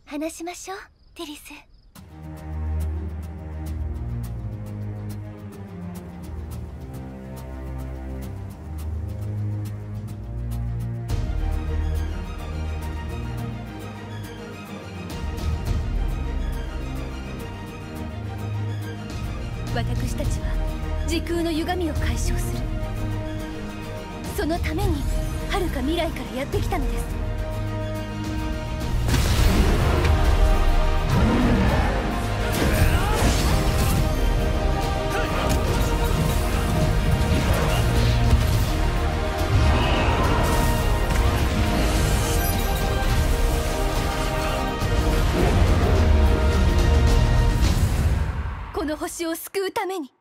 話しましょう、テリス。私たちは時空の歪みを解消する。そのために遥か未来からやってきたのです。この星を救うために。